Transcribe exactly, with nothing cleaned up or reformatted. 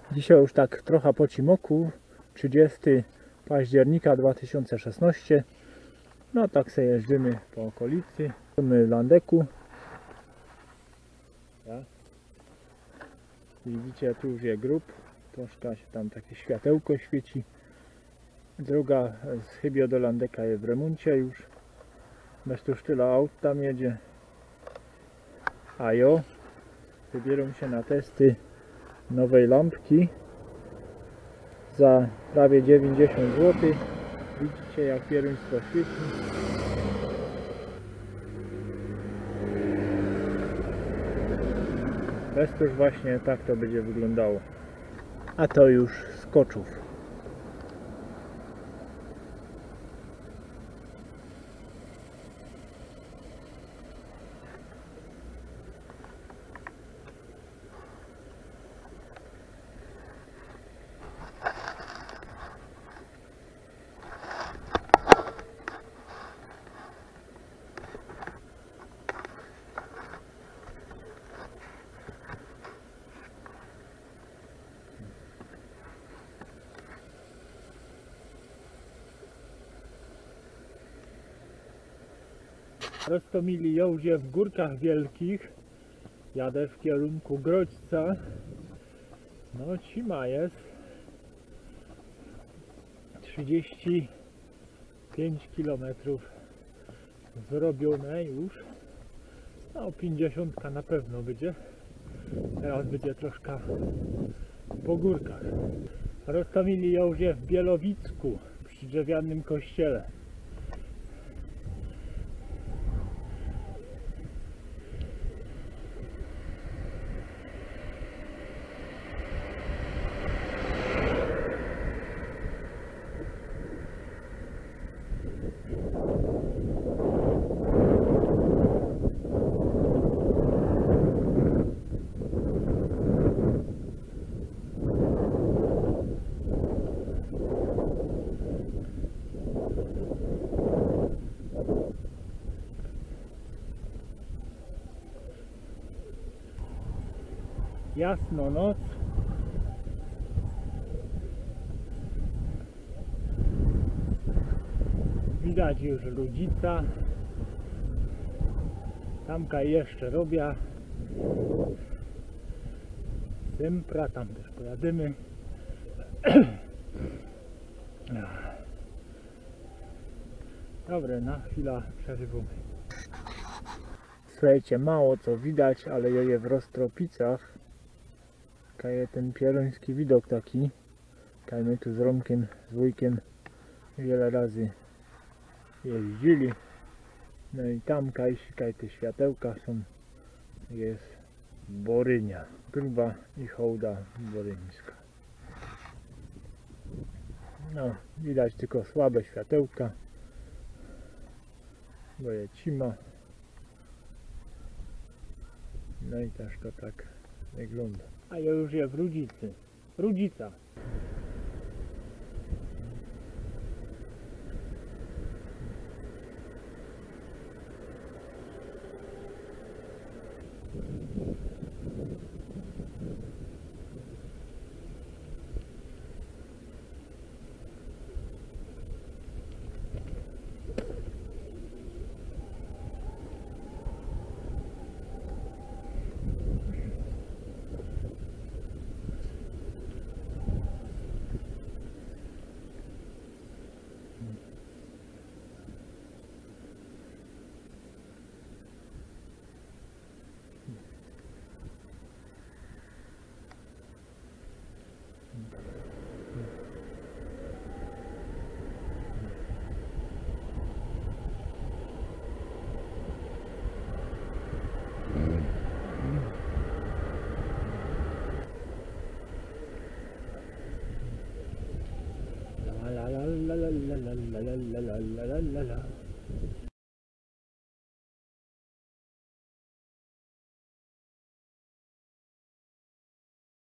Dzisiaj już tak trochę po cimoku, trzydziestego października dwa tysiące szesnastego. No tak sobie jeździmy po okolicy. Mamy Landeku. Tak. Widzicie, tu już jest grób. Troszkę się tam takie światełko świeci. Droga z Chybio do Landeka jest w remoncie już. Bez tu już tyle aut tam jedzie. A jo, wybieram się na testy nowej lampki za prawie dziewięćdziesiąt złotych. Widzicie, jak pierwieństwo świeci. Bez to już właśnie tak to będzie wyglądało. A to już z Koczów. Roztomili ją w Górkach Wielkich. Jadę w kierunku Grodźca. No cima jest trzydzieści pięć kilometrów zrobione już. No pięćdziesiąt na pewno będzie. Teraz będzie troszkę po górkach. Roztomili ją w Bielowicku przy drzewianym kościele. Jasno noc. Widać już Ludzica. Tamka jeszcze robię. Sympra, tam też pojadymy. Dobre, na chwilę przerywamy. Słuchajcie, mało co widać, ale je w Rostropicach. Kaje ten pieroński widok taki. Kaj my tu z Romkiem, z wujkiem wiele razy jeździli. No i tam kaj, kaj te światełka są. Jest Borynia. Gruba i hołda boryńska. No, widać tylko słabe światełka. Bo je cima. No i też to tak wygląda. A ja już jest w Rudzicy. Rudzica. La la la la la la la la la la la la la.